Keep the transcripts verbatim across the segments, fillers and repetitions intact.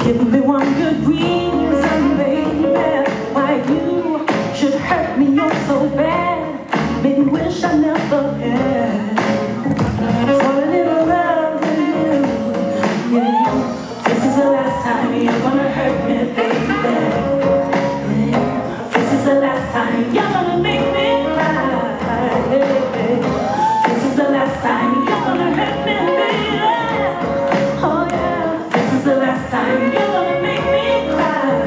Give me one good reason, baby, why you should hurt me oh so bad. Maybe wish I never had. For a little love in you, yeah. This is the last time you're gonna hurt me, baby. Yeah. This is the last time you're gonna make me cry. Yeah. This is the last time you're gonna hurt me, baby. Oh yeah. This is the last time you're gonna make me cry.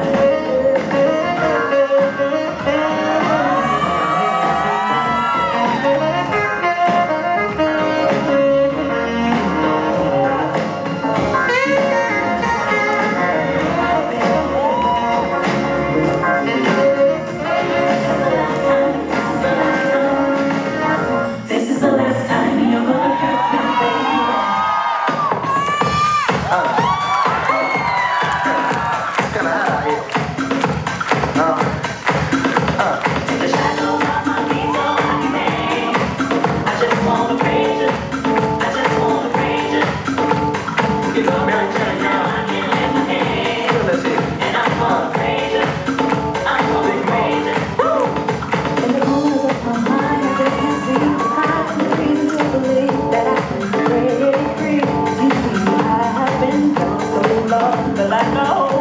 But I know